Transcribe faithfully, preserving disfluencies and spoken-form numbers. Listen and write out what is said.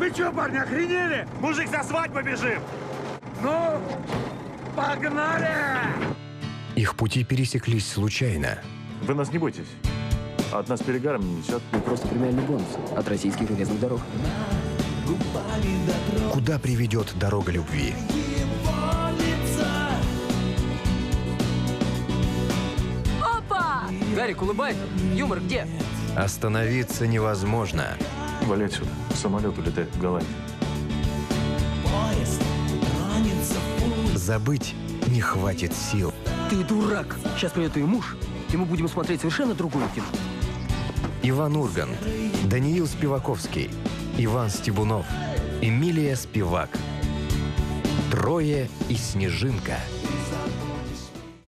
Вы что, парни, охренели? Мужик, за свадьбу бежим! Ну, погнали! Их пути пересеклись случайно. Вы нас не бойтесь. От нас перегаром не несет. Мы просто премиальный бонус от российских железных дорог. Куда приведет дорога любви? Опа! Гарик, улыбайся. Юмор где? Остановиться невозможно. Вали отсюда. Самолет улетает в Голландию. Забыть не хватит сил. Ты дурак. Сейчас придет ее муж, и мы будем смотреть совершенно другую кино. Иван Ургант, Даниил Спиваковский, Иван Стебунов, Эмилия Спивак. Трое и Снежинка.